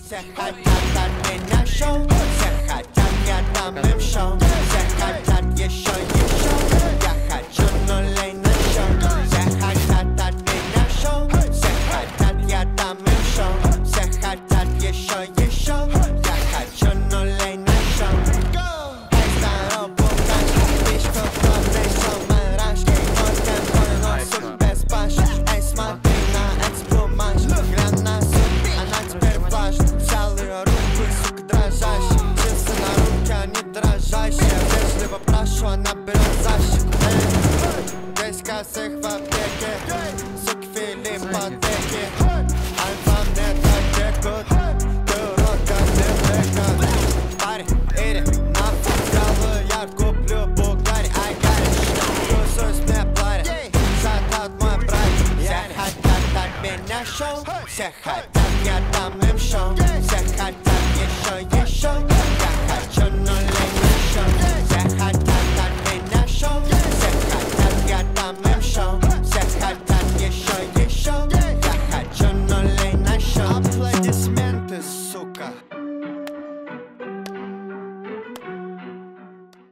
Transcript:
Все хотят от меня шоу, все хотят, я дам им шоу. Все хотят еще, я хочу нулей на счет. Все хотят от меня шоу, все хотят, я дам им шоу. Все хотят еще, я хочу нулей на счет. Эй, здорово, пукаш, печка, главный шоу, марашки. Вот темпо, но сук без паш. Эй, смотри на эксплумаж, глянь на сук, она теперь влажна. Взял ее руку, сука, дрожащий. Часы на руке, они дрожащие. Вежливо прошу, она берет защиту. Здесь косых в аптеке, суки Филиппа.